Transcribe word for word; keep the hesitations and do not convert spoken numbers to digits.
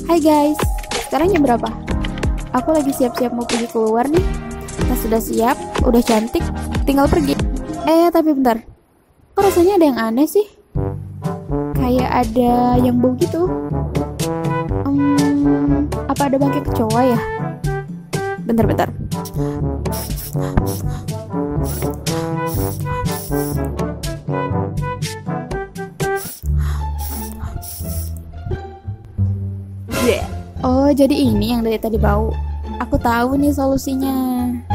Hai guys, sekarang jam berapa? Aku lagi siap-siap mau pergi keluar nih. Nah, sudah siap, udah cantik, tinggal pergi. Eh, tapi bentar. Kok rasanya ada yang aneh sih? Kayak ada yang bau gitu. Hmm, apa ada bangkai kecoa ya? Bentar-bentar. Yeah. Oh, jadi ini yang dari tadi bau. Aku tahu nih solusinya.